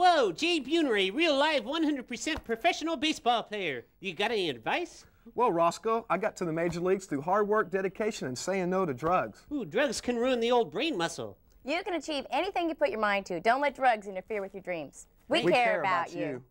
Whoa, Jay Buhner, a real live 100% professional baseball player. You got any advice? Well, Roscoe, I got to the major leagues through hard work, dedication, and saying no to drugs. Ooh, drugs can ruin the old brain muscle. You can achieve anything you put your mind to. Don't let drugs interfere with your dreams. We care about you.